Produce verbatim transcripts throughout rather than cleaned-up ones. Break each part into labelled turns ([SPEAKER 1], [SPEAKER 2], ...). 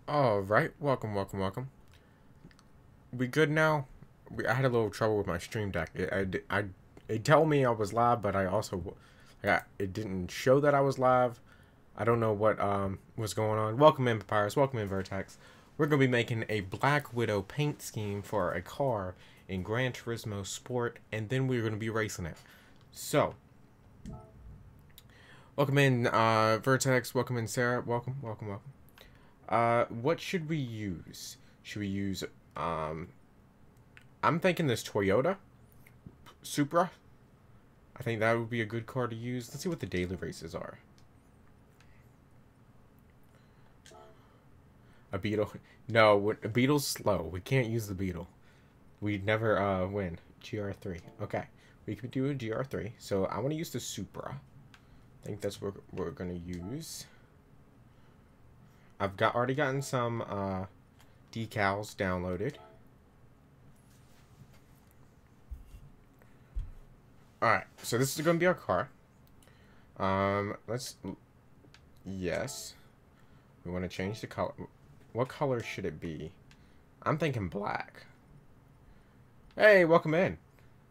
[SPEAKER 1] All right, welcome, welcome, welcome. We good now? We, I had a little trouble with my stream deck. It, I, I, it told me I was live, but I also, yeah, it didn't show that I was live. I don't know what um was going on. Welcome in, Papyrus. Welcome in, Vertex. We're gonna be making a Black Widow paint scheme for a car in Gran Turismo Sport, and then we're gonna be racing it. So, welcome in, uh, Vertex. Welcome in, Sarah. Welcome, welcome, welcome. Uh, what should we use? Should we use, um, I'm thinking this Toyota Supra. I think that would be a good car to use. Let's see what the daily races are. A Beetle? No, a Beetle's slow. We can't use the Beetle. We'd never uh, win. G R three. Okay. We could do a G R three. So I want to use the Supra. I think that's what we're going to use. I've got already gotten some uh, decals downloaded. Alright, so this is going to be our car. Um, let's... Yes. We want to change the color. What color should it be? I'm thinking black. Hey, welcome in.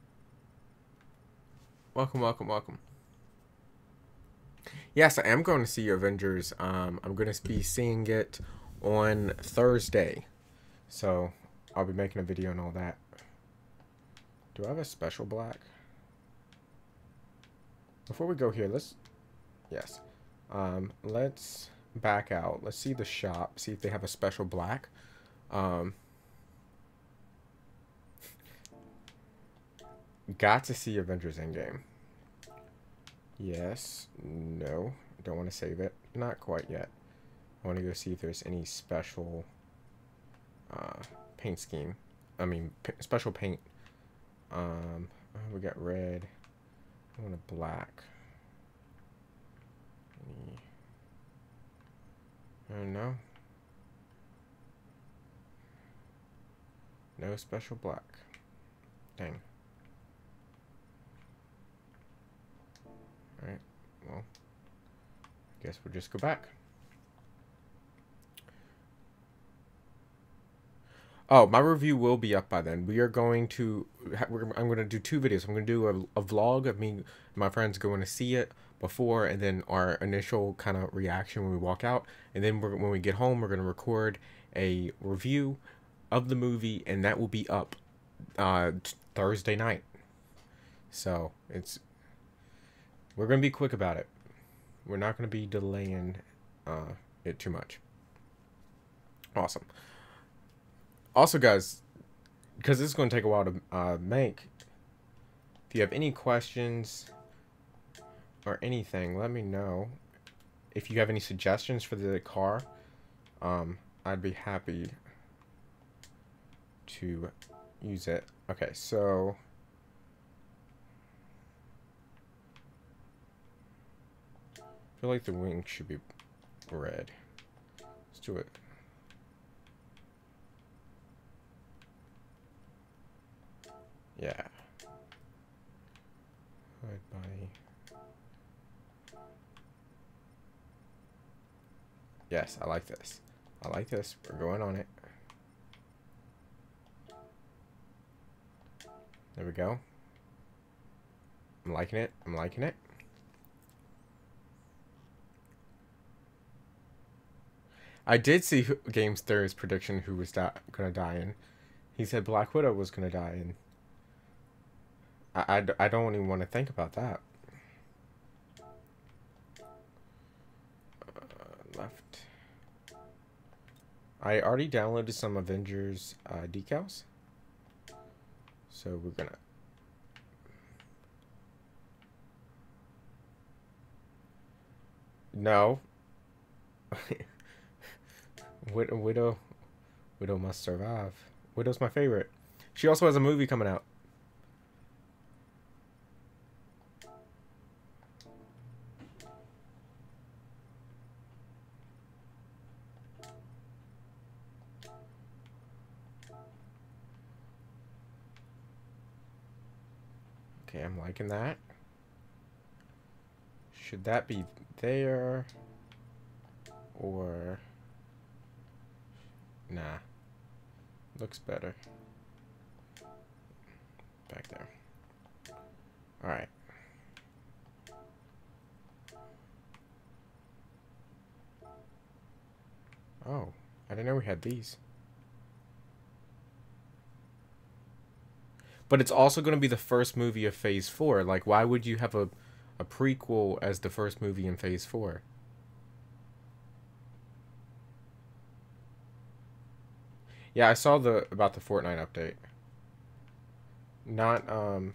[SPEAKER 1] Welcome, welcome, welcome. Yes, I am going to see Avengers. Um, I'm going to be seeing it on Thursday. So, I'll be making a video and all that. Do I have a special black? Before we go here, let's... Yes. Um, let's back out. Let's see the shop. See if they have a special black. Um... Got to see Avengers Endgame. Yes. No. Don't want to save it. Not quite yet. I want to go see if there's any special uh, paint scheme. I mean, special paint. Um, we got red. I want a black. Any... I don't know. No special black. Dang. Alright, well, I guess we'll just go back. Oh, my review will be up by then. We are going to, we're, I'm going to do two videos. I'm going to do a, a vlog of me and my friends going to see it before, and then our initial kind of reaction when we walk out. And then we're, when we get home, we're going to record a review of the movie, and that will be up uh, Thursday night. So, it's... We're going to be quick about it. We're not going to be delaying uh, it too much. Awesome. Also, guys, because this is going to take a while to uh, make, if you have any questions or anything, let me know. If you have any suggestions for the car, um, I'd be happy to use it. Okay, so... I feel like the wing should be red. Let's do it. Yeah. Hood body. Yes, I like this. I like this. We're going on it. There we go. I'm liking it. I'm liking it. I did see Games Theory's prediction who was going to die in. He said Black Widow was going to die in. I, I, I don't even want to think about that. Uh, left. I already downloaded some Avengers uh, decals. So we're going to... No. Widow, Widow must survive. Widow's my favorite. She also has a movie coming out. Okay, I'm liking that. Should that be there? Or... Nah. Looks better. Back there. Alright. Oh, I didn't know we had these. But it's also going to be the first movie of Phase four. Like, why would you have a, a prequel as the first movie in Phase four? Yeah, I saw the about the Fortnite update. Not, um...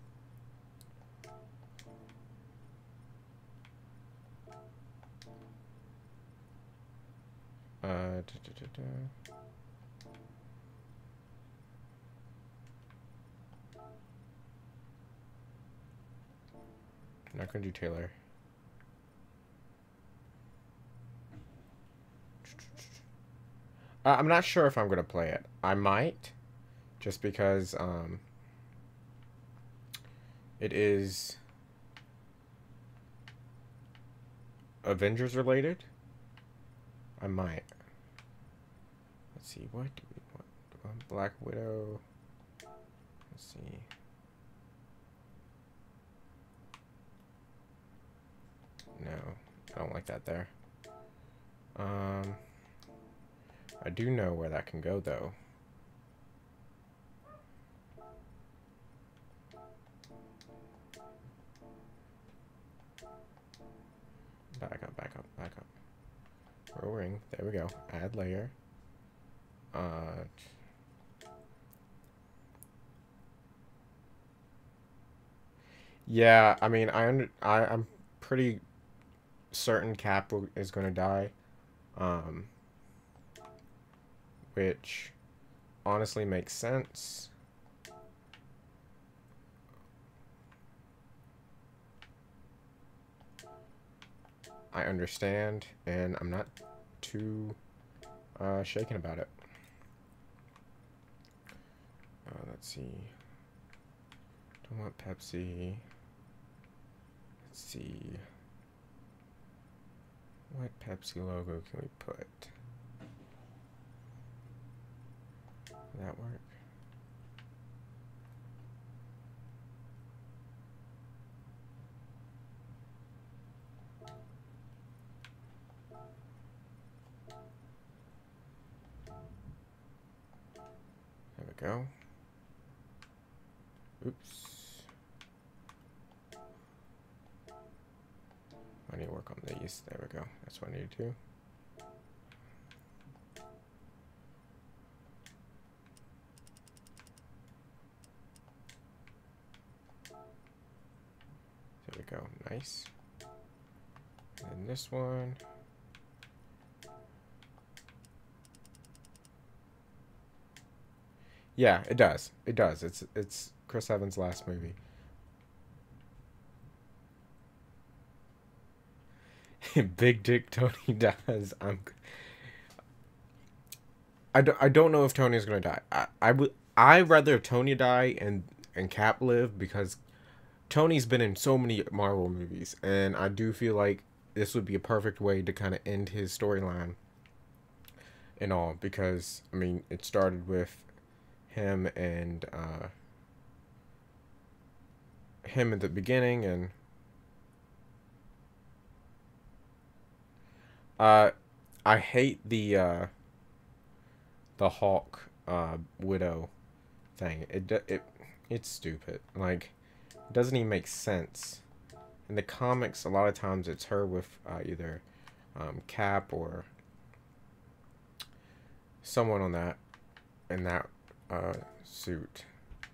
[SPEAKER 1] Uh... Da, da, da, da. I'm not gonna do Taylor. Uh, I'm not sure if I'm gonna play it. I might, just because um, it is Avengers related. I might. Let's see. What do we want? Um, Black Widow. Let's see. No, I don't like that there. Um, I do know where that can go, though. Back up, back up, back up. Rolling. There we go. Add layer. Uh... Yeah, I mean, I, under, I I'm pretty certain Cap will, is going to die. Um, which honestly makes sense. I understand, and I'm not too uh, shaken about it. Uh, let's see. Don't want Pepsi. Let's see. What Pepsi logo can we put? Will that work? There we go. Oops. I need to work on these. There we go. That's what I need to do. There we go. Nice. And this one. Yeah, it does. It does. It's it's Chris Evans' last movie. Big Dick Tony dies. I'm. I don't, I don't know if Tony is gonna die. I I would I rather Tony die and and Cap live, because Tony's been in so many Marvel movies, and I do feel like this would be a perfect way to kind of end his storyline and all, because I mean it started with him and uh, him at the beginning, and uh, I hate the uh, the Hulk uh, Widow thing. It it it's stupid. Like, it doesn't even make sense. In the comics, a lot of times it's her with uh, either um, Cap or someone on that in that uh, suit.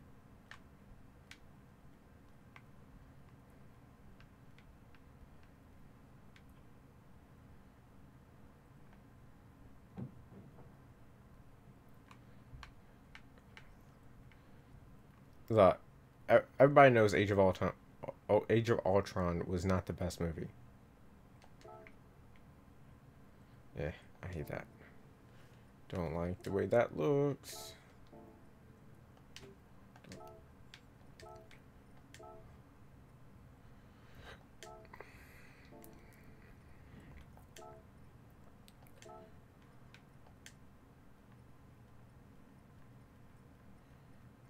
[SPEAKER 1] Look, everybody knows Age of Ultron. Oh, Age of Ultron was not the best movie. Yeah, I hate that. Don't like the way that looks.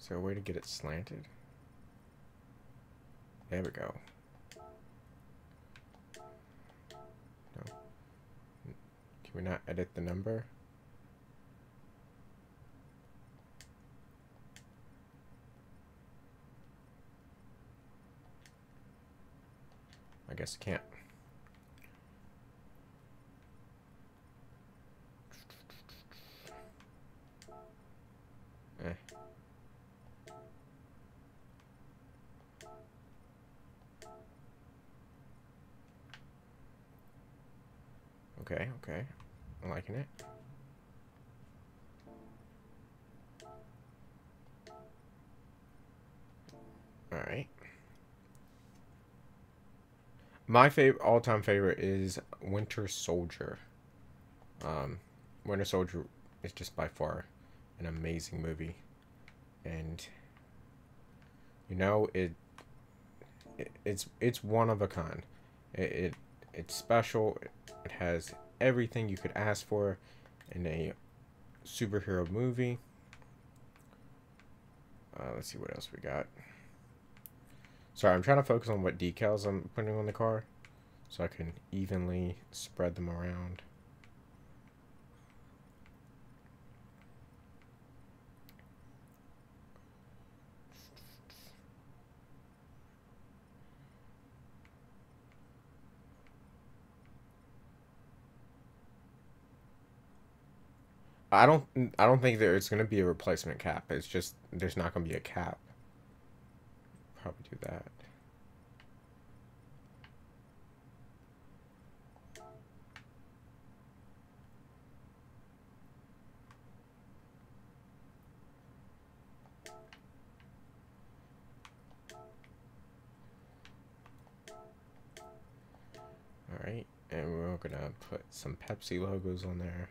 [SPEAKER 1] Is there a way to get it slanted? There we go. No. Can we not edit the number? I guess I can't. Eh. Okay, okay. I'm liking it. Alright. My favorite, all-time favorite is Winter Soldier. Um, Winter Soldier is just by far an amazing movie. And, you know, it, it it's it's one of a kind. It, it It's special. It has everything you could ask for in a superhero movie. Uh, let's see what else we got. Sorry, I'm trying to focus on what decals I'm putting on the car so I can evenly spread them around. I don't I don't think there's going to be a replacement cap. It's just there's not going to be a cap. Probably do that. Alright, and we're going to put some Pepsi logos on there.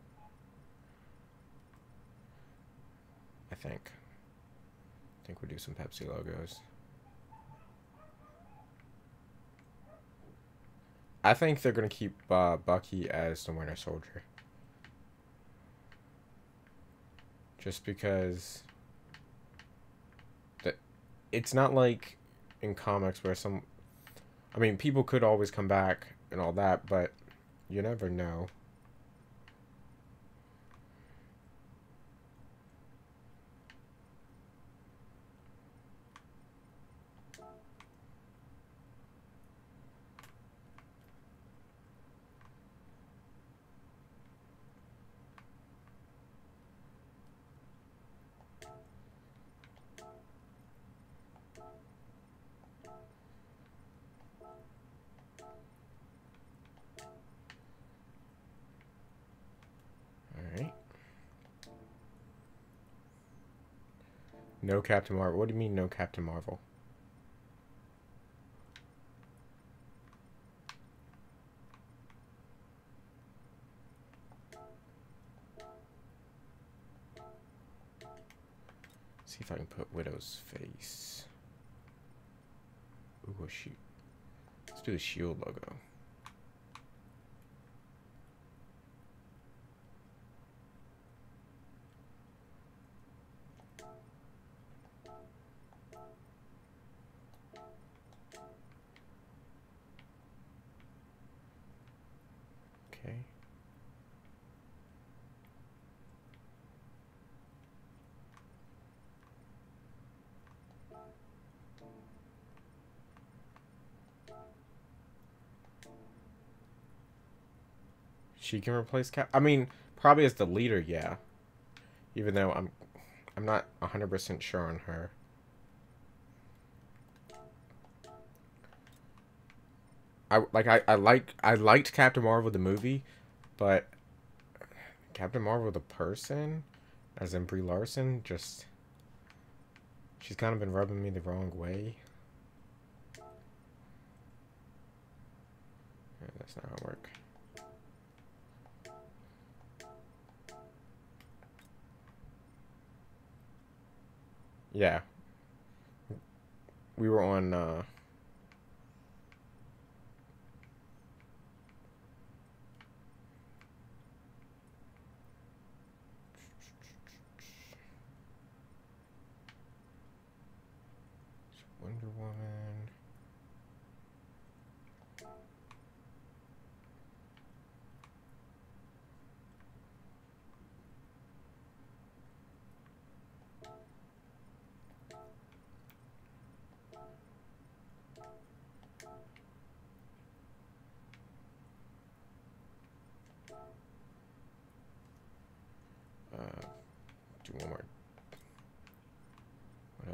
[SPEAKER 1] I think. I think we'll do some Pepsi logos. I think they're going to keep uh, Bucky as the Winter Soldier. Just because that it's not like in comics where some... I mean, people could always come back and all that, but you never know. No Captain Marvel. What do you mean, no Captain Marvel? See if I can put Widow's face. Ooh, a shield. Let's do the shield logo. Okay. She can replace Cap. I mean, probably as the leader, yeah. Even though I'm, I'm not one hundred percent sure on her. I like I, I like I liked Captain Marvel the movie, but Captain Marvel the person, as in Brie Larson, just she's kind of been rubbing me the wrong way. Yeah, that's not gonna work. Yeah. We were on uh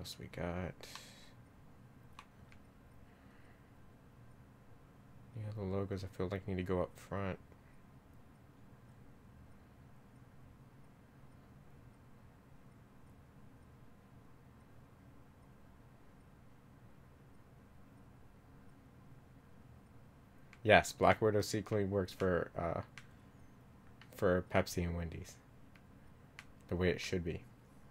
[SPEAKER 1] else we got? Yeah, the logos I feel like need to go up front. Yes, Black Widow sequence works for uh, for Pepsi and Wendy's. The way it should be.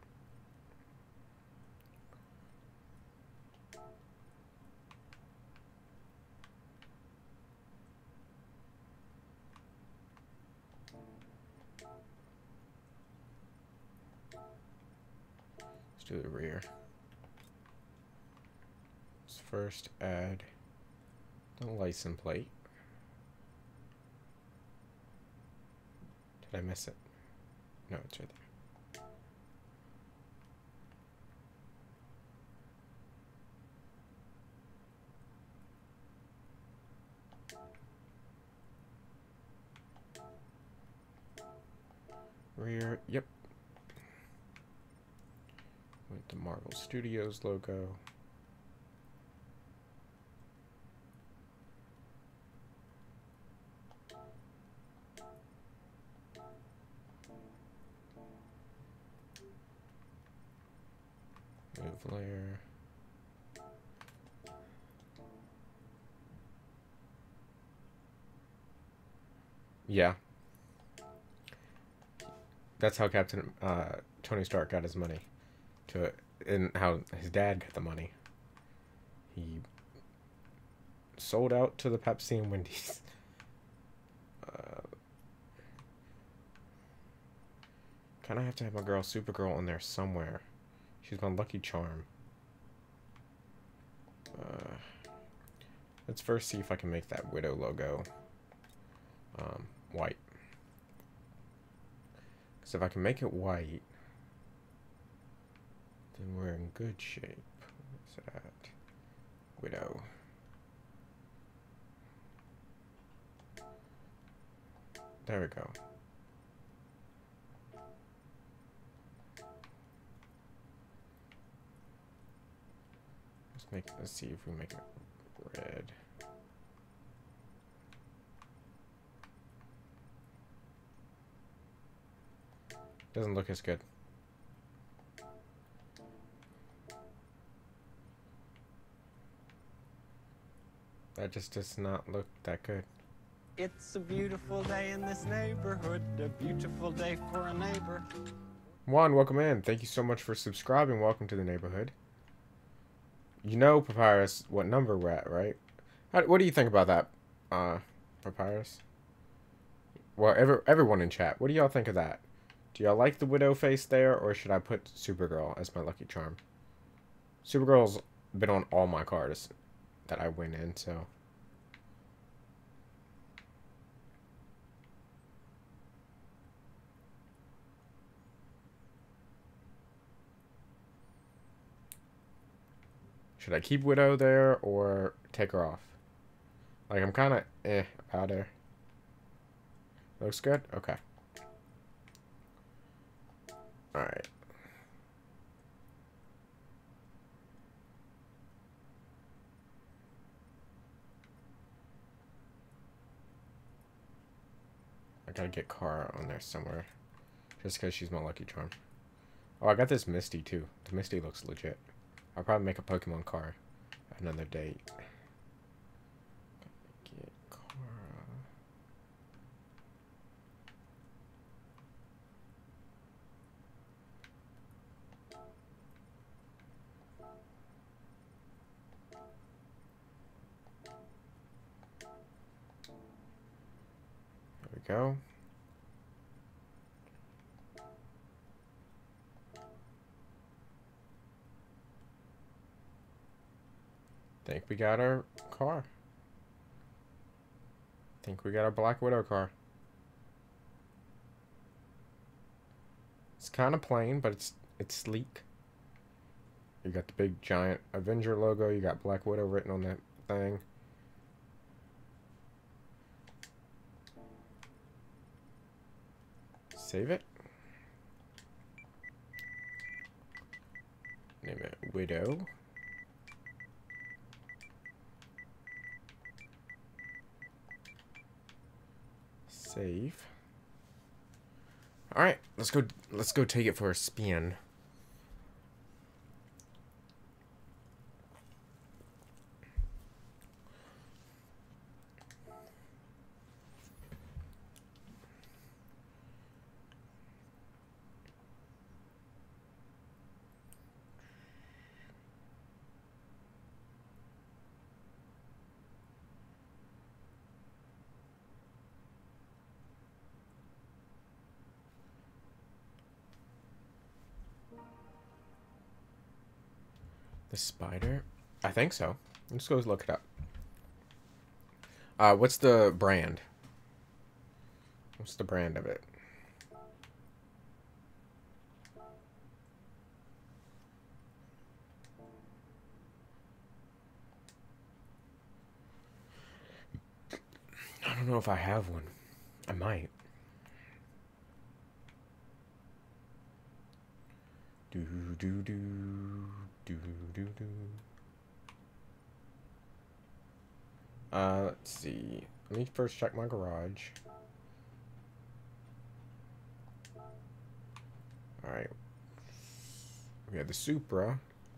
[SPEAKER 1] Let's do the rear. Let's first add the license plate. Did I miss it? No, it's right there. Rear, yep. With the Marvel Studios logo. Move layer. Yeah. That's how Captain uh, Tony Stark got his money. To and how his dad got the money. He sold out to the Pepsi and Wendy's. Uh, kind of have to have my girl Supergirl in there somewhere. She's my lucky charm. Uh, let's first see if I can make that Widow logo um, white. Because if I can make it white, then we're in good shape. What's that? Widow. There we go. Let's make. Let's see if we make it red. Doesn't look as good. That just does not look that good.
[SPEAKER 2] It's a beautiful day in this neighborhood, a beautiful day for a neighbor.
[SPEAKER 1] Juan, welcome in. Thank you so much for subscribing. Welcome to the neighborhood. You know, Papyrus, what number we're at, right? How, what do you think about that, uh, Papyrus? Well, every, everyone in chat, what do y'all think of that? Do y'all like the Widow face there, or should I put Supergirl as my lucky charm? Supergirl's been on all my cards that I win in, so... Should I keep Widow there, or take her off? Like, I'm kind of eh about her. Looks good? Okay. Alright. I gotta get Kara on there somewhere. Just because she's my lucky charm. Oh, I got this Misty, too. The Misty looks legit. I'll probably make a Pokemon card at another date. Get Kara. There we go. Think we got our car. Think we got our Black Widow car. It's kind of plain, but it's it's sleek. You got the big giant Avenger logo. You got Black Widow written on that thing. Save it. Name it Widow. Save. All right, let's go. Let's go take it for a spin. The spider? I think so. Let's go look it up. Uh, what's the brand? What's the brand of it? I don't know if I have one. I might. Do do do do do do. Uh, let's see. Let me first check my garage. All right. We have the Supra.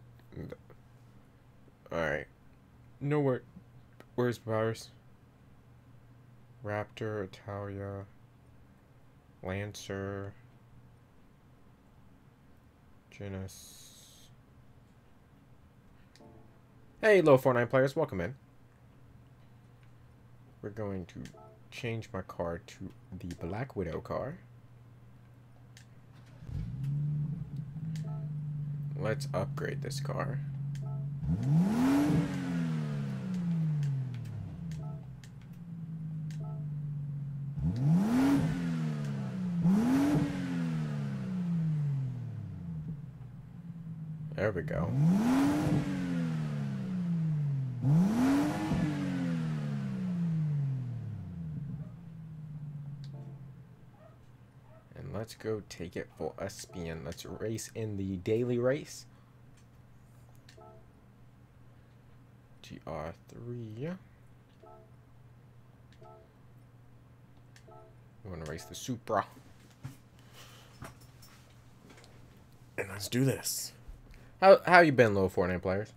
[SPEAKER 1] All right. Nowhere. Where's Powers? Raptor, Italia, Lancer, Genus. Hey, low Fortnite players, welcome in. We're going to change my car to the Black Widow car. Let's upgrade this car. There we go. And let's go take it for a spin. Let's race in the daily race. G R three. We're gonna race the Supra. And let's do this. How how you been, little Fortnite players?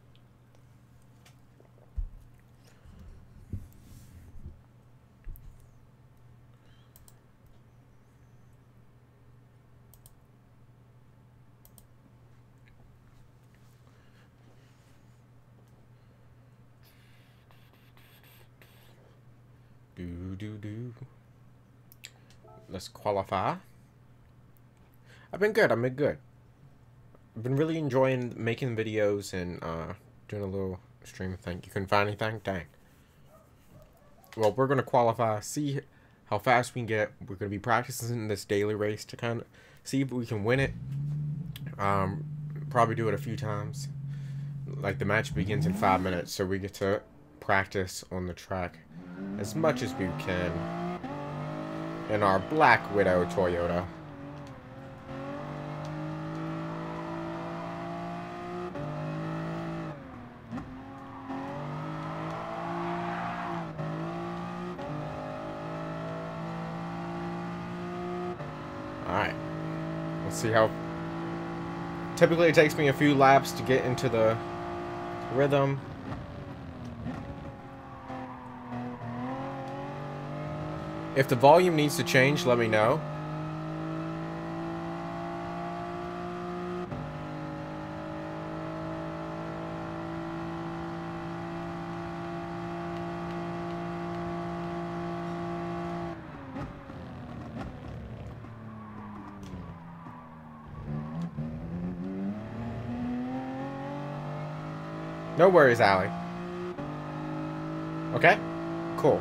[SPEAKER 1] Do do do. Let's qualify. I've been good. I've been good. I've been really enjoying making videos and uh, doing a little stream thing. You couldn't find anything? Dang. Well, we're going to qualify, see how fast we can get. We're going to be practicing this daily race to kind of see if we can win it. Um, probably do it a few times. Like, the match begins in five minutes, so we get to practice on the track as much as we can in our Black Widow Toyota. Alright, let's see how... Typically it takes me a few laps to get into the rhythm. If the volume needs to change, let me know. No worries, Allie. Okay? Cool.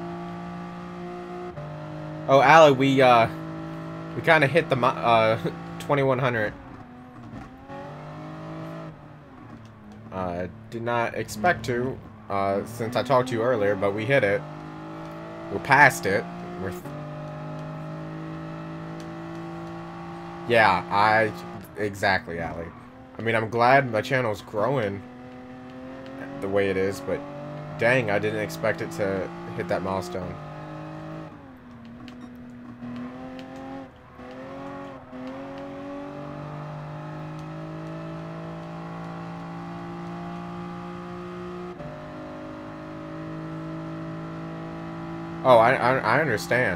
[SPEAKER 1] Oh, Allie, we, uh... We kind of hit the, uh... twenty-one hundred. Uh, did not expect to, uh, since I talked to you earlier, but we hit it. We're past it. We're... Yeah, I... Exactly, Allie. I mean, I'm glad my channel's growing the way it is, but dang, I didn't expect it to hit that milestone. Oh, I, I, I understand.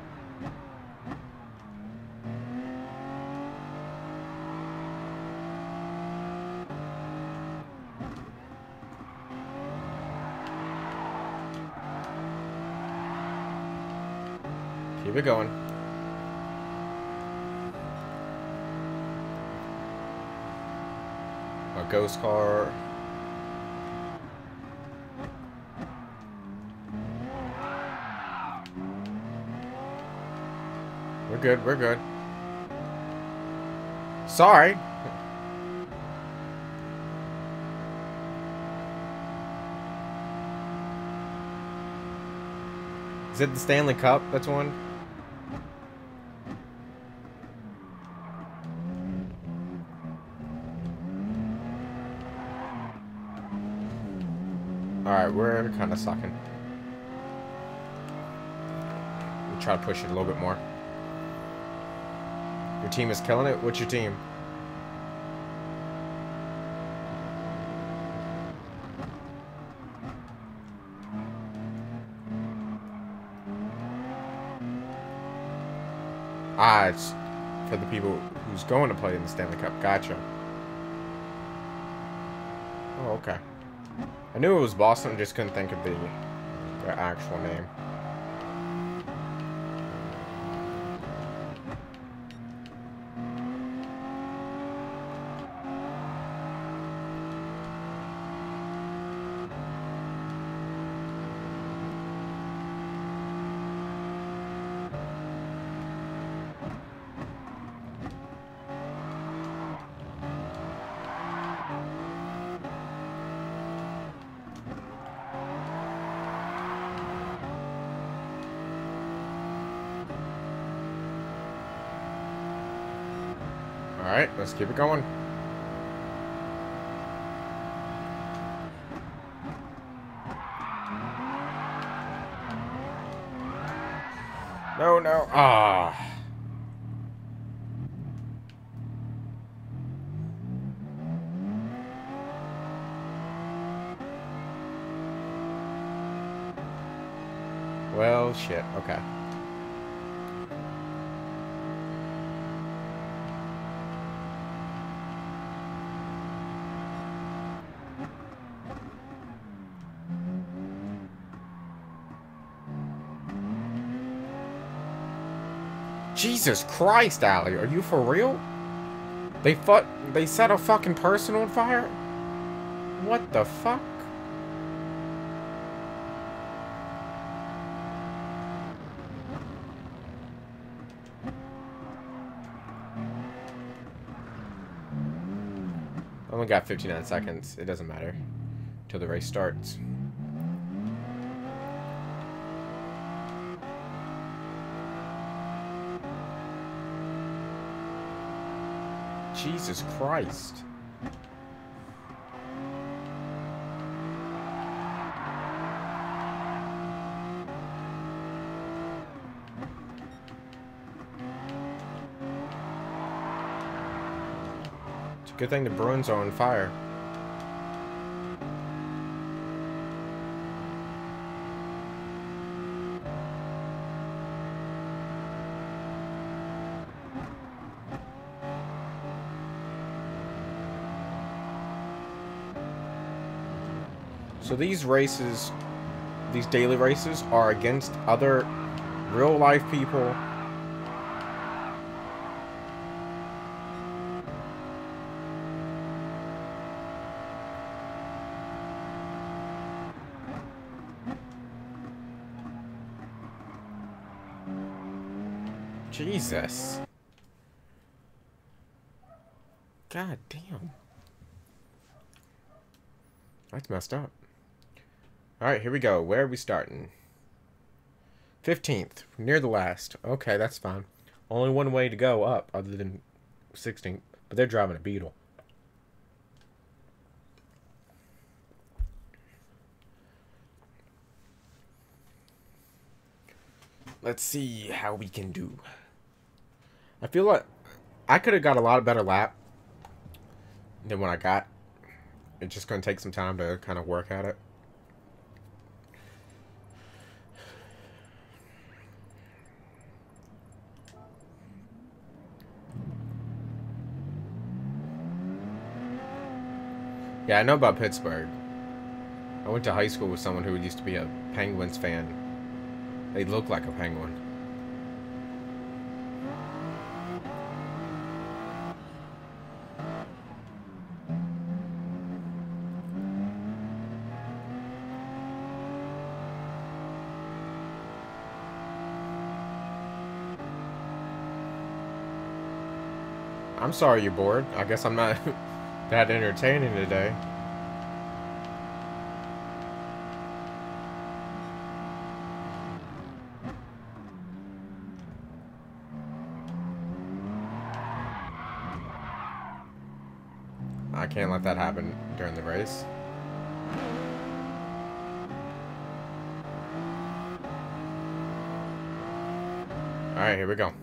[SPEAKER 1] Keep it going. A ghost car. We're good, we're good. Sorry. Is it the Stanley Cup that's won? Alright, we're kind of sucking. We'll try to push it a little bit more. Your team is killing it? What's your team? Ah, it's for the people who's going to play in the Stanley Cup. Gotcha. Oh, okay. I knew it was Boston, just couldn't think of the their actual name. Alright, let's keep it going. No, no. Ah. Well, shit. Okay. Jesus Christ, Allie, are you for real? They fu- they set a fucking person on fire? What the fuck? I only got fifty-nine seconds. It doesn't matter till the race starts. Jesus Christ. It's a good thing the Bruins are on fire. So these races, these daily races, are against other real-life people. Jesus. God damn. That's messed up. Alright, here we go. Where are we starting? fifteenth. Near the last. Okay, that's fine. Only one way to go up other than sixteenth. But they're driving a Beetle. let's see how we can do. I feel like I could have got a lot better lap than what I got. It's just going to take some time to kind of work at it. Yeah, I know about Pittsburgh. I went to high school with someone who used to be a Penguins fan. They look like a penguin. I'm sorry you're bored. I guess I'm not that entertaining today. I can't let that happen during the race. Alright, here we go.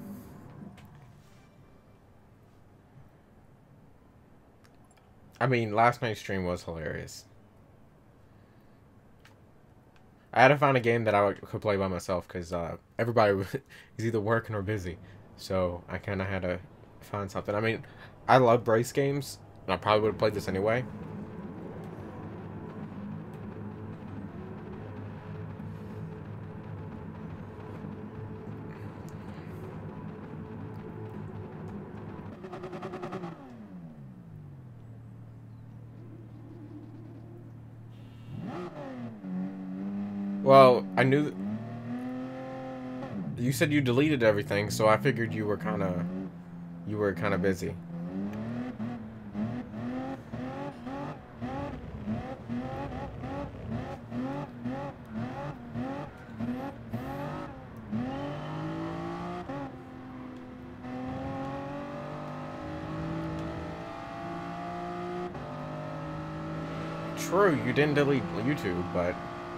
[SPEAKER 1] I mean, last night's stream was hilarious. I had to find a game that I could play by myself because uh, everybody was either working or busy. So I kind of had to find something. I mean, I love race games. And I probably would have played this anyway. Well, I knew... You said you deleted everything, so I figured you were kind of... You were kind of busy. True, you didn't delete YouTube, but...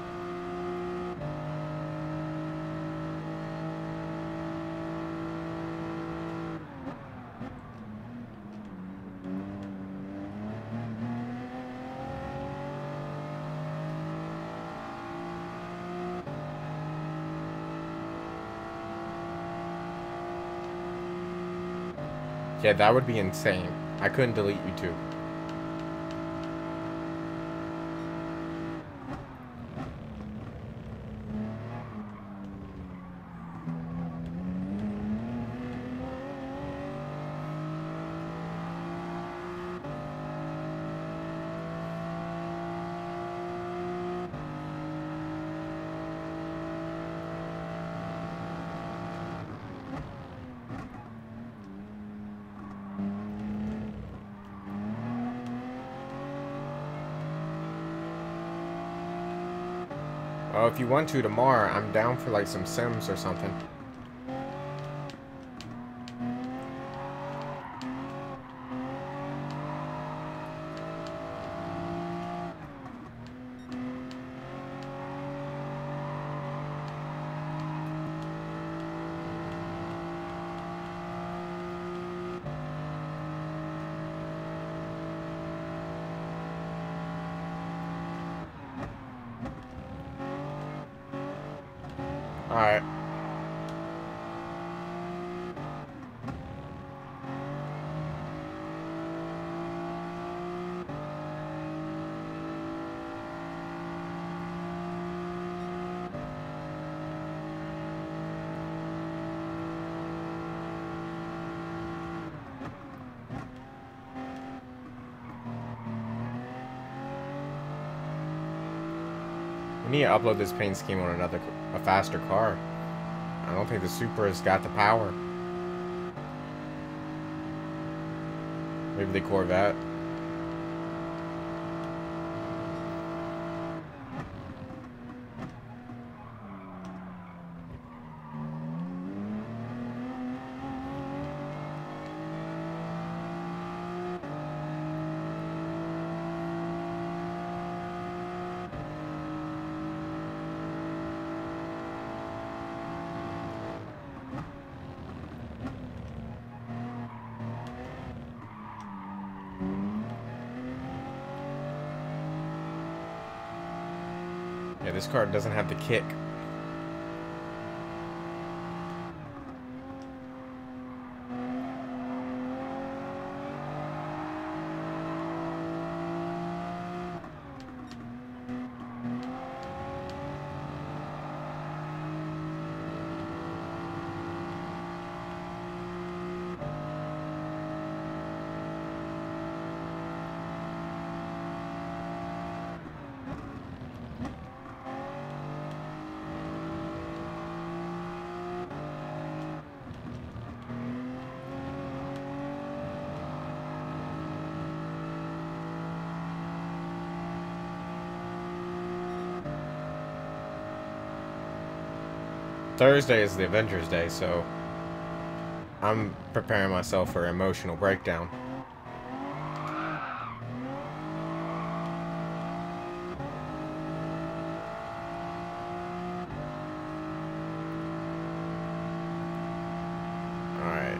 [SPEAKER 1] Yeah, that would be insane. I couldn't delete YouTube. Oh, if you want to tomorrow, I'm down for like some Sims or something. Alright. We need to upload this paint scheme on another, a faster car. I don't think the Supra has got the power. Maybe the Corvette. Yeah, this car doesn't have the kick. Thursday is the Avengers Day, so I'm preparing myself for emotional breakdown. Alright.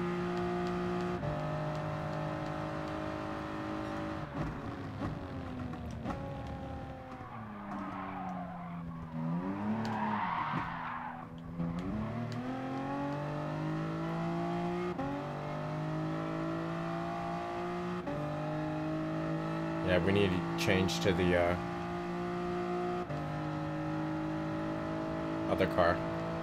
[SPEAKER 1] Yeah, we need to change to the uh, other car.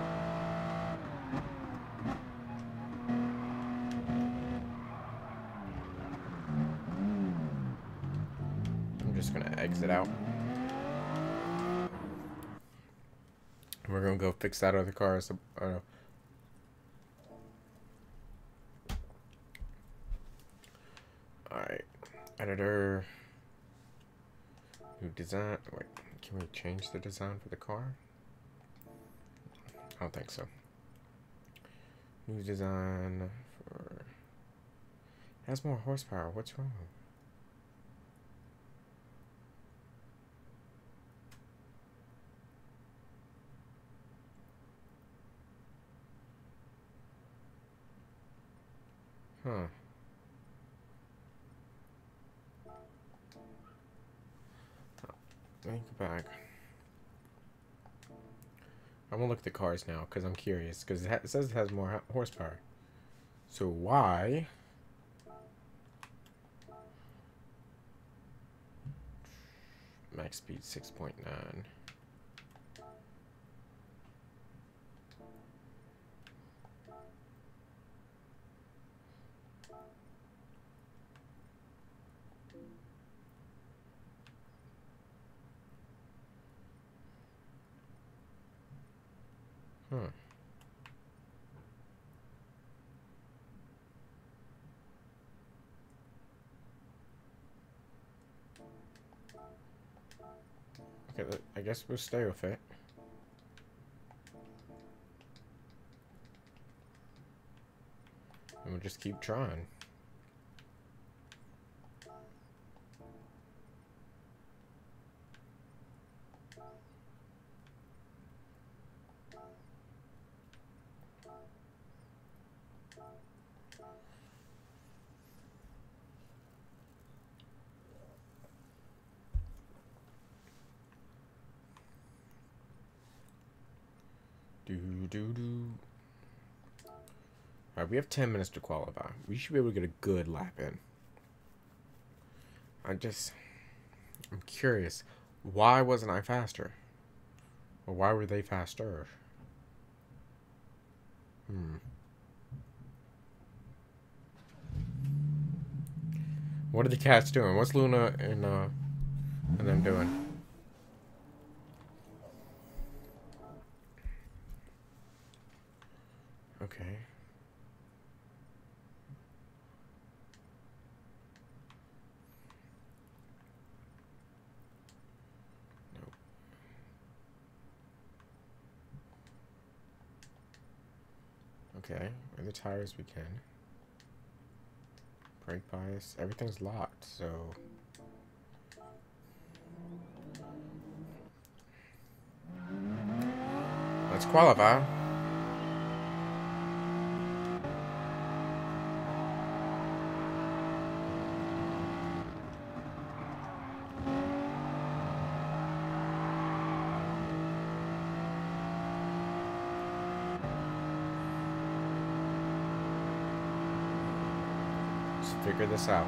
[SPEAKER 1] I'm just gonna exit out. We're gonna go fix that other car. So, uh, Alright. Editor. New design. Wait, can we change the design for the car? I don't think so. New design for. Has more horsepower. What's wrong? Huh. Let me go back. I'm gonna look at the cars now because I'm curious. Because it, it says it has more horsepower. So why? Max speed six point nine. Huh. Okay, I guess we'll stay with it. And we'll just keep trying. Do do do. Alright, we have ten minutes to qualify. We should be able to get a good lap in. I just... I'm curious. Why wasn't I faster? Or why were they faster? Hmm. What are the cats doing? What's Luna and, uh... and them doing? Okay. Nope. Okay. Are the tires we can. Brake bias. Everything's locked, so... Let's qualify. figure this out.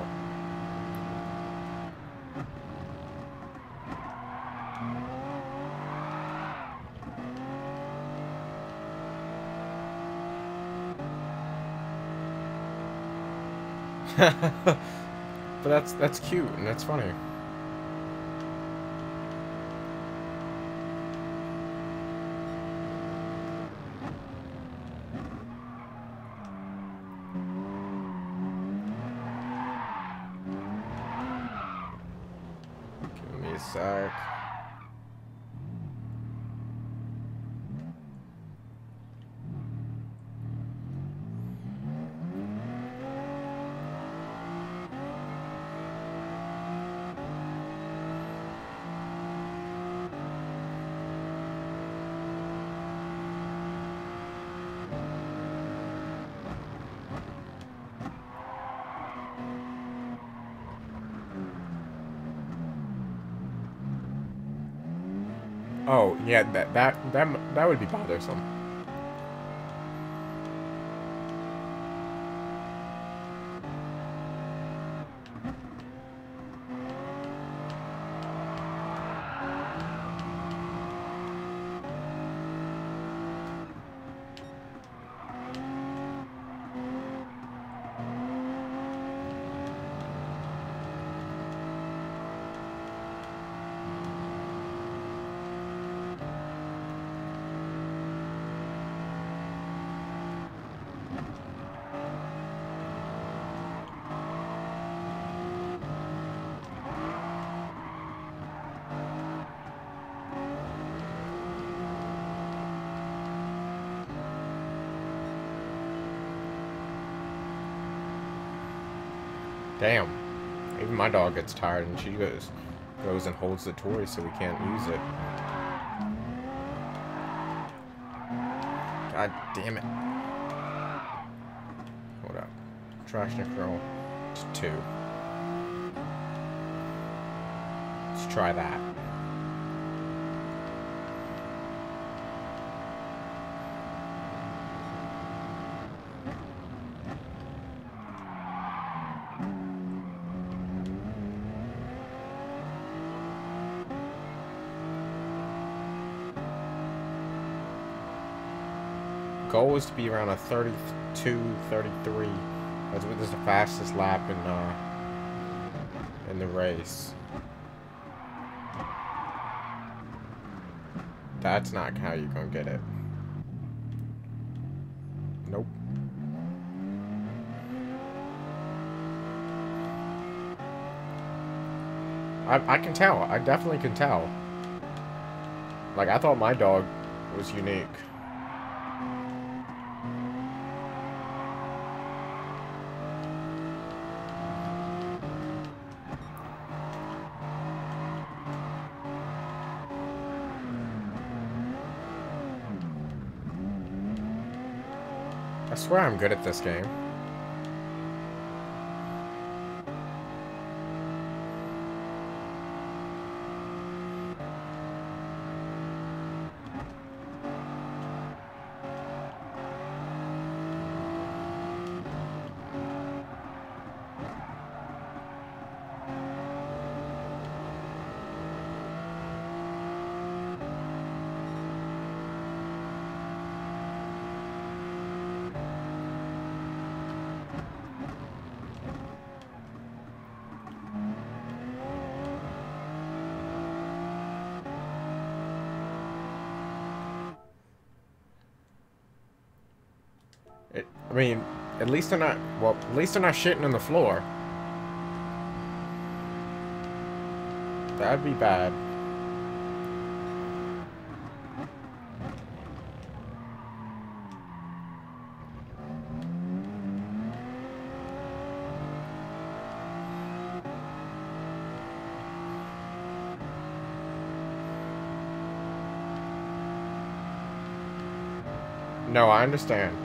[SPEAKER 1] But that's that's cute and that's funny. Give me a sec. Oh, yeah, that that that that would be bothersome. Damn. Even my dog gets tired and she goes goes and holds the toy so we can't use it. God damn it. Hold up. Trash Necro to two. Let's try that. Goal is to be around a thirty-two, thirty-three. That's what is the fastest lap in uh in the race. That's not how you're gonna get it. Nope. I I can tell. I definitely can tell. Like, I thought my dog was unique. I swear I'm good at this game. It, I mean, at least they're not, well, at least they're not shitting on the floor. That'd be bad. No, I understand.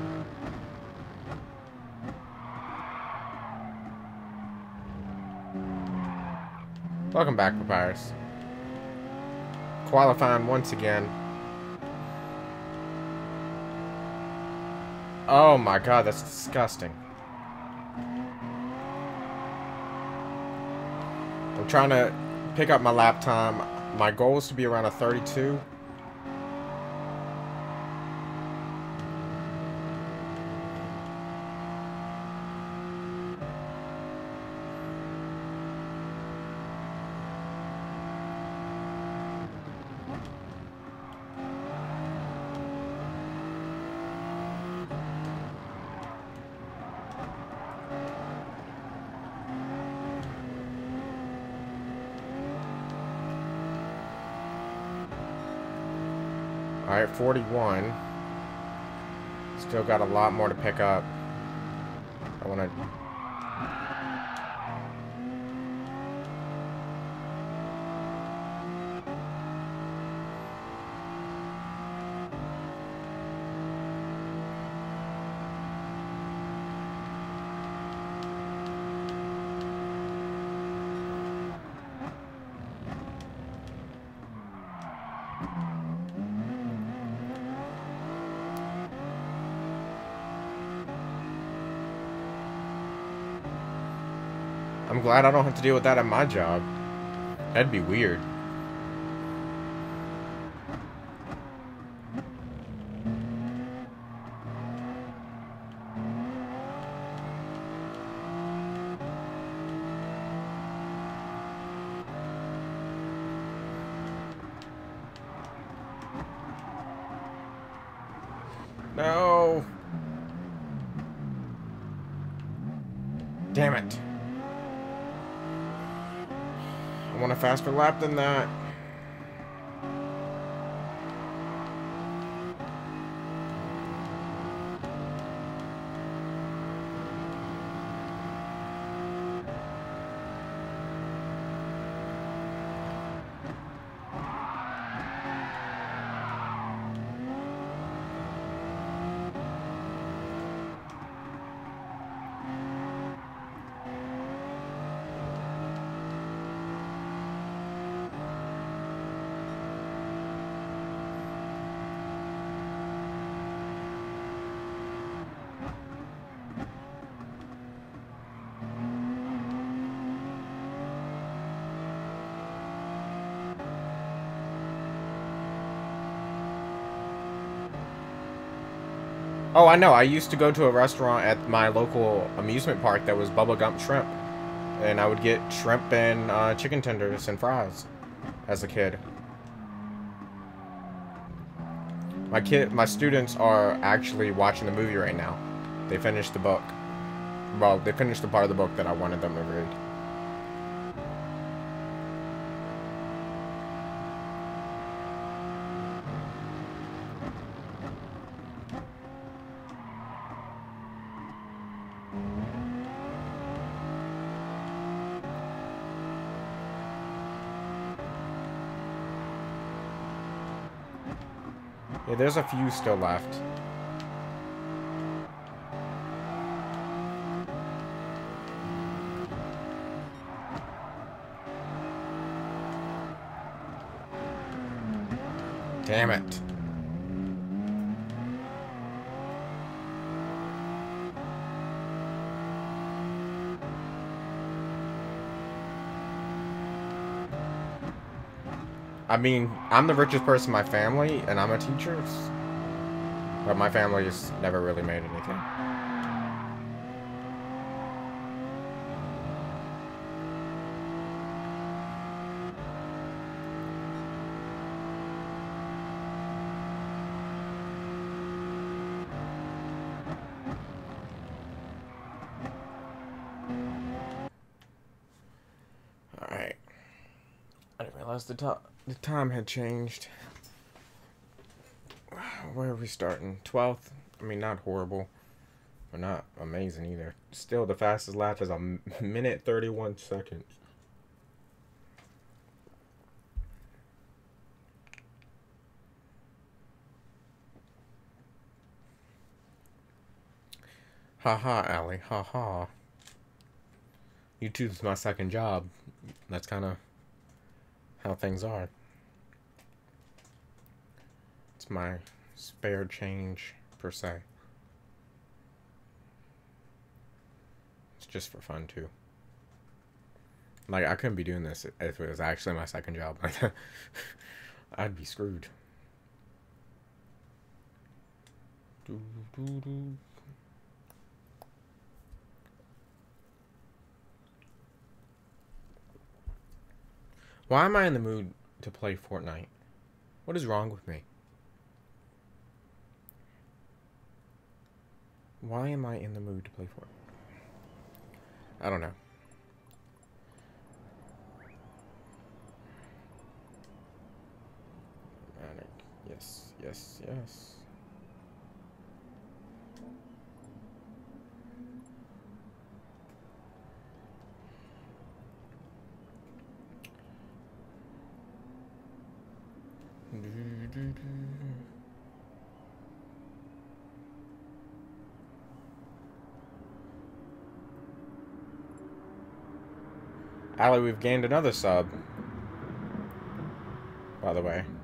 [SPEAKER 1] Welcome back, Papyrus. Qualifying once again. Oh my god, that's disgusting. trying to pick up my lap time. My goal is to be around a thirty-two. Alright, forty-one. Still got a lot more to pick up. I want to... I'm glad I don't have to deal with that at my job. That'd be weird. No. Damn it. I want a faster lap than that. Oh, I know. I used to go to a restaurant at my local amusement park that was Bubba Gump Shrimp. And I would get shrimp and uh, chicken tenders and fries as a kid. My kid, my students are actually watching the movie right now. They finished the book. Well, they finished the part of the book that I wanted them to read. Yeah, there's a few still left. Damn it. I mean, I'm the richest person in my family, and I'm a teacher. But my family has never really made anything. Alright. I didn't realize the, to the time had changed. Where are we starting? twelfth? I mean, not horrible. But not amazing either. Still, the fastest lap is a minute thirty-one seconds. Haha, Allie. Haha. YouTube's my second job. That's kind of how things are. It's my spare change, per se. It's just for fun, too. Like, I couldn't be doing this if it was actually my second job. I'd be screwed. Doo, doo, doo. Why am I in the mood to play Fortnite? What is wrong with me? Why am I in the mood to play Fortnite? I don't know. Yes, yes, yes. Allie, we've gained another sub. By the way.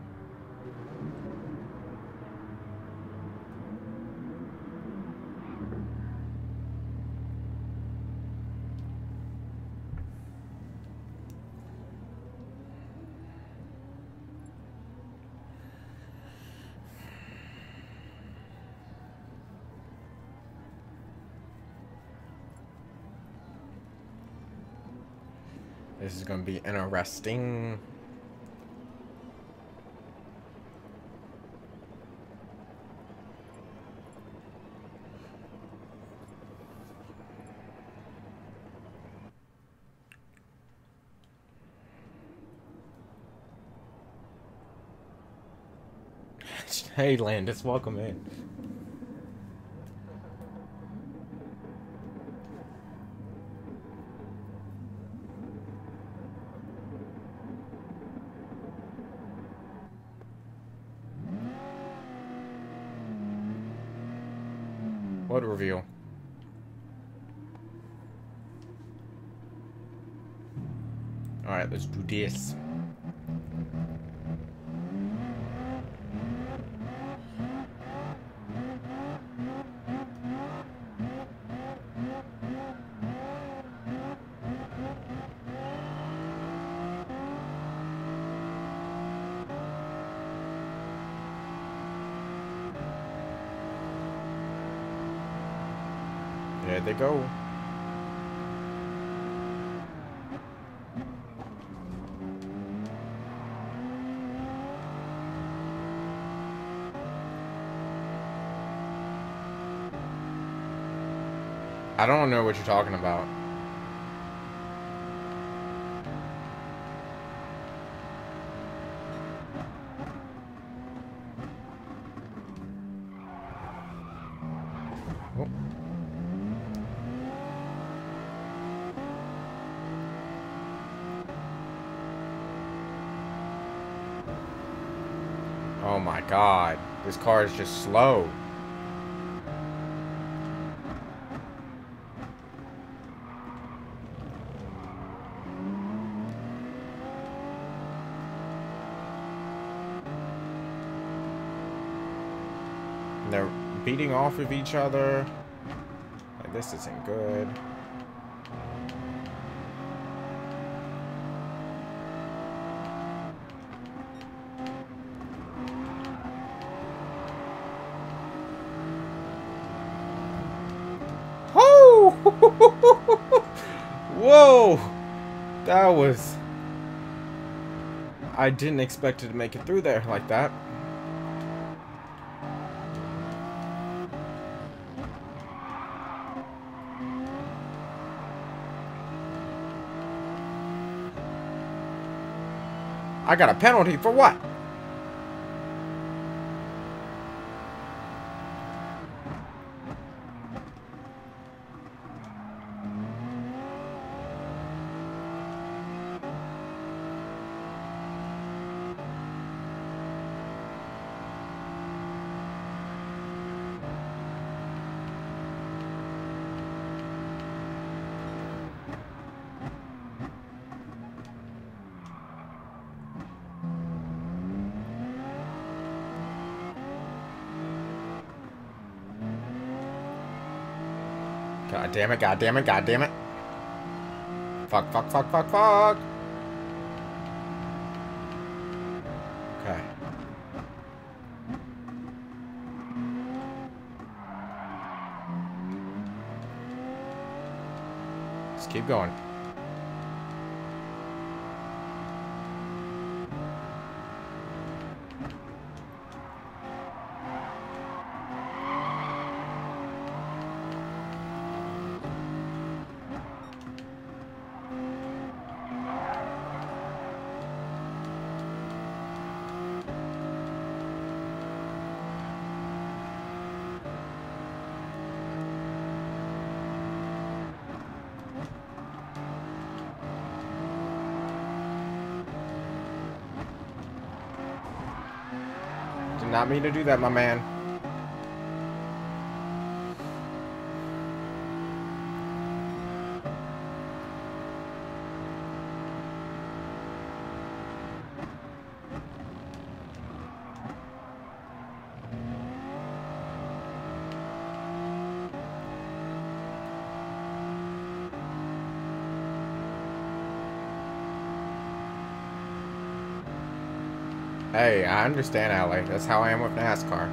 [SPEAKER 1] This is going to be interesting. Hey, Landis, welcome in. What reveal? Alright, let's do this. There they go. I don't know what you're talking about. Oh. Oh my god, this car is just slow. And they're beating off of each other. Like, this isn't good. Whoa! That was... I didn't expect it to make it through there like that. I got a penalty for what? God damn it, god damn it, god damn it. Fuck, fuck, fuck, fuck, fuck. Okay. Just keep going. Did not mean to do that, my man. Hey, I understand, Allie. That's how I am with NASCAR.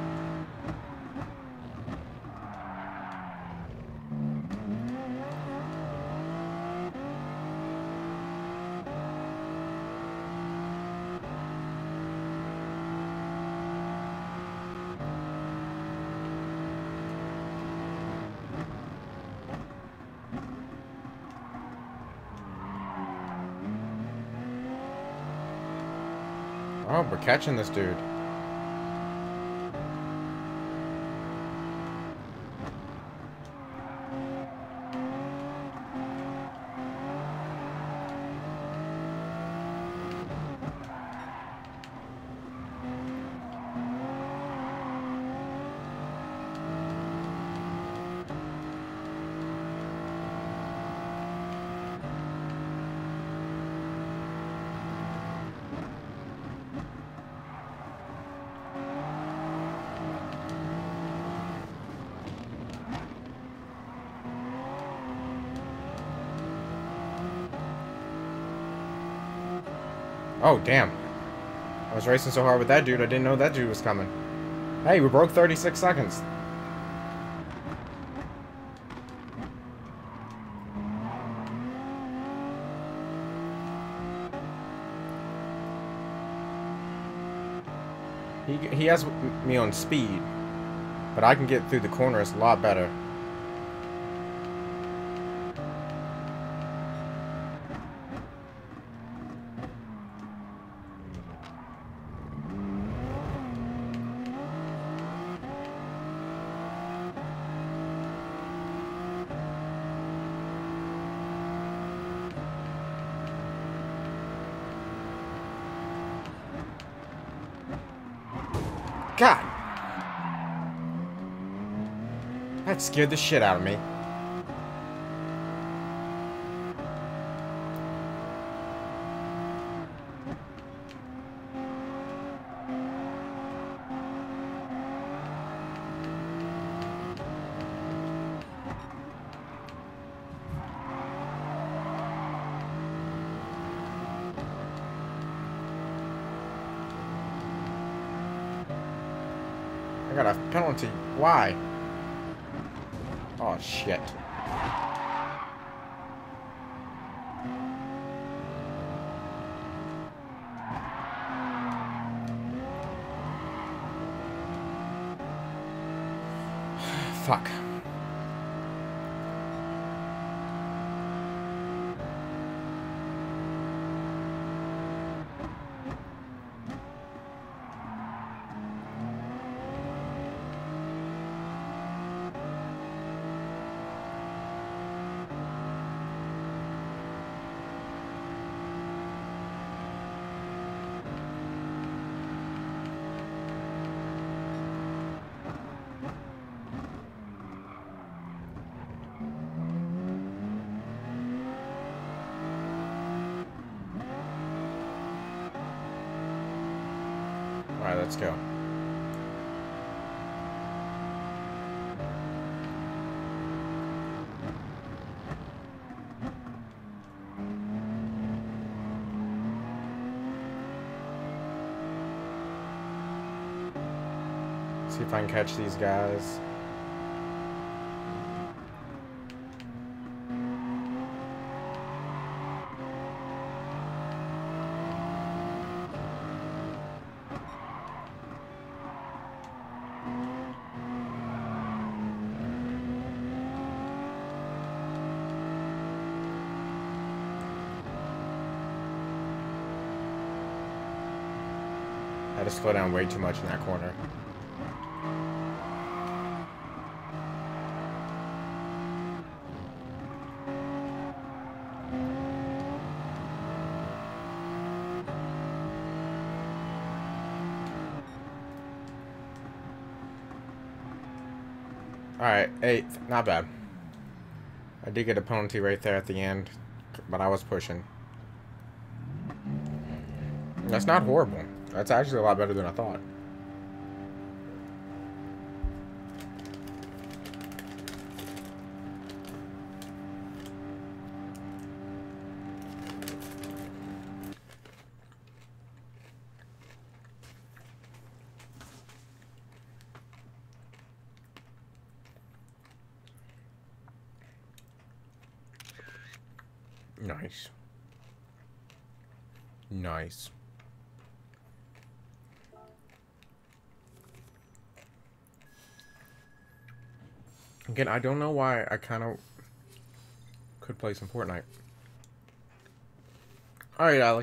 [SPEAKER 1] Oh, we're catching this dude. Oh, damn. I was racing so hard with that dude, I didn't know that dude was coming. Hey, we broke thirty-six seconds. He, he has me on speed, but I can get through the corners a lot better. God! That scared the shit out of me. I got a penalty. Why? Oh, shit. Fuck. Alright, let's go. See if I can catch these guys. I had to slow down way too much in that corner. Alright, eighth. Not bad. I did get a penalty right there at the end, but I was pushing. That's not horrible. That's actually a lot better than I thought. Nice. Nice. Again, I don't know why I kind of could play some Fortnite. Alright, Allie.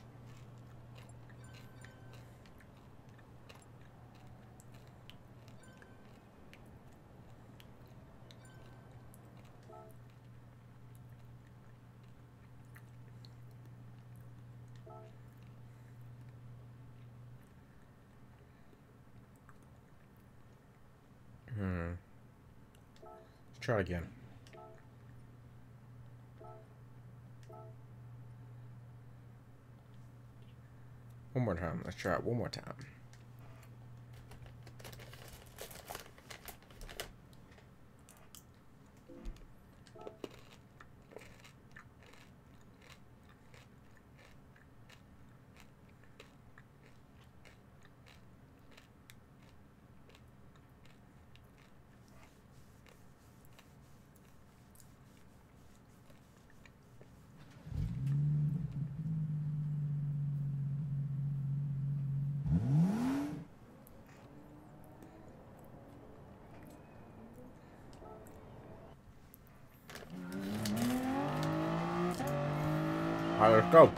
[SPEAKER 1] Hmm. Let's try it again. One more time. Let's try it one more time. All right, let's go.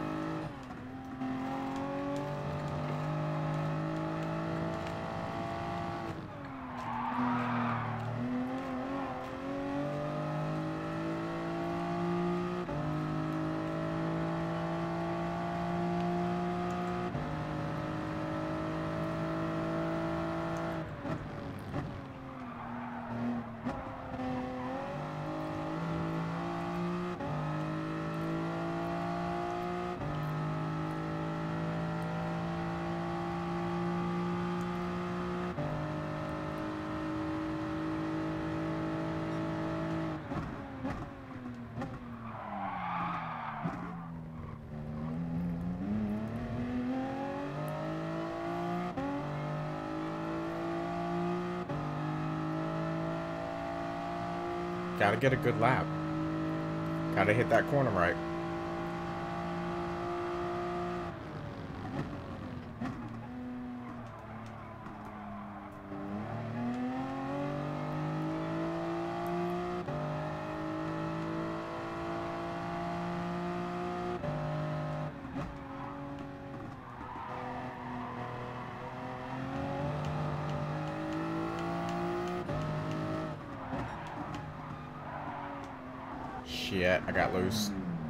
[SPEAKER 1] Gotta get a good lap. Gotta hit that corner right. Shit, I got loose.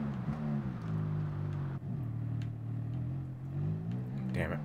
[SPEAKER 1] Damn it.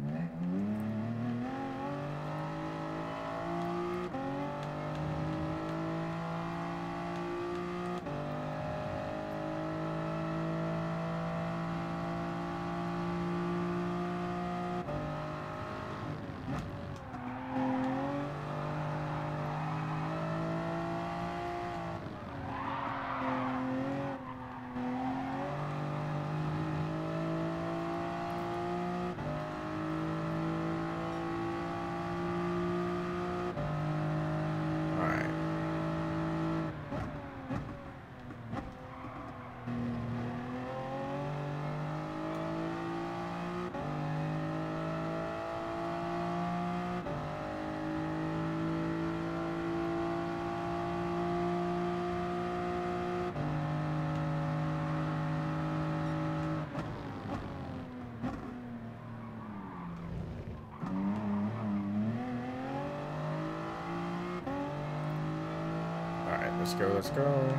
[SPEAKER 1] Let's go, let's go.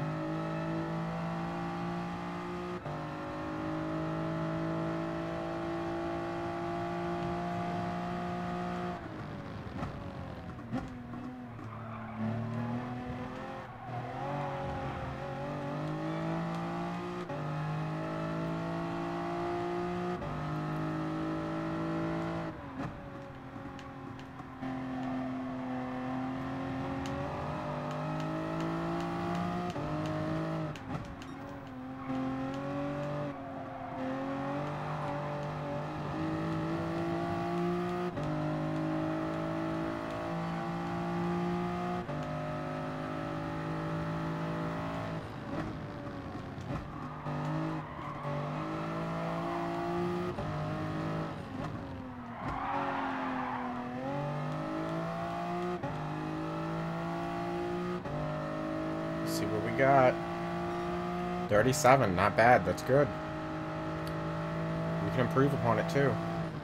[SPEAKER 1] See what we got. thirty-seven, not bad. That's good. We can improve upon it too.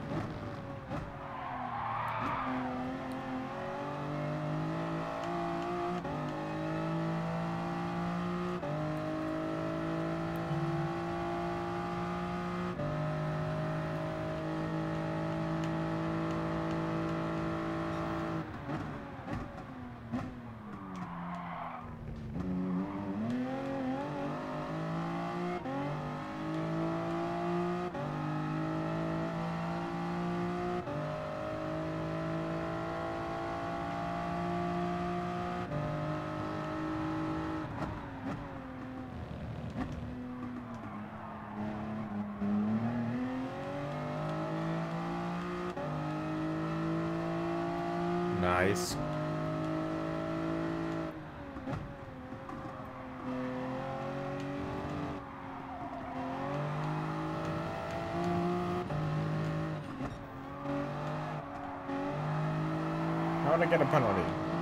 [SPEAKER 1] Nice. How did I get a penalty?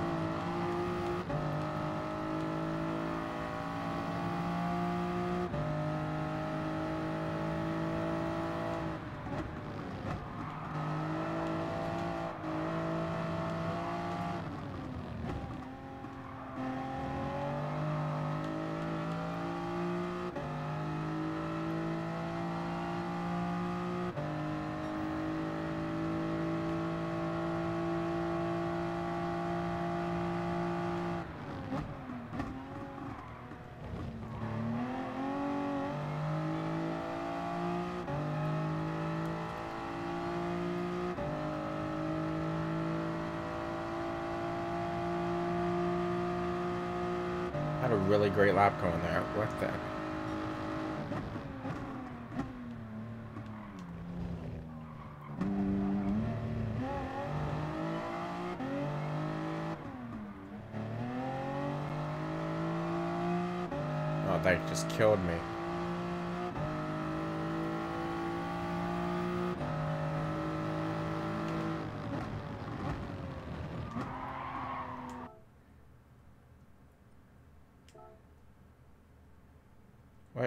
[SPEAKER 1] Had a really great lap going there. What the? Oh, that just killed me. What?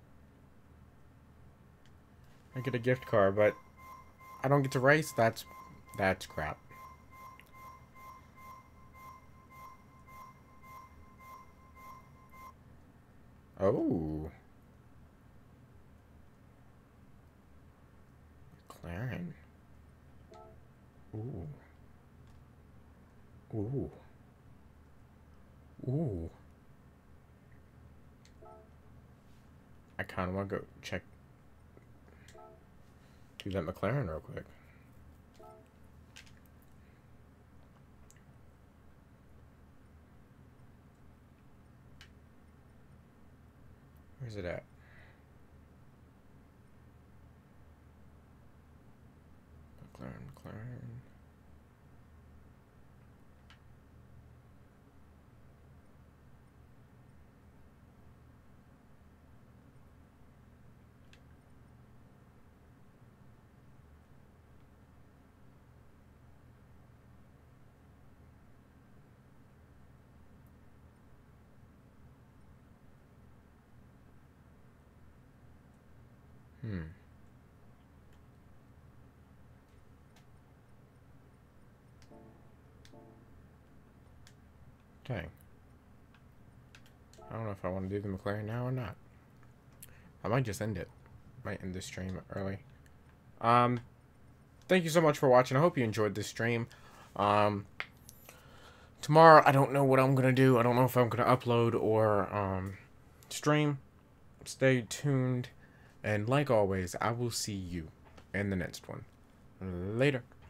[SPEAKER 1] I get a gift card, but I don't get to race? That's that's crap. Oh. McLaren. Ooh. Ooh. Ooh. I kind of want to go check, do that McLaren real quick. Where's it at? McLaren, McLaren. Hmm. Dang. I don't know if I want to do the McLaren now or not. I might just end it. Might end this stream early. Um, thank you so much for watching. I hope you enjoyed this stream. Um, tomorrow, I don't know what I'm going to do. I don't know if I'm going to upload or um, stream. Stay tuned. And like always, I will see you in the next one. Later.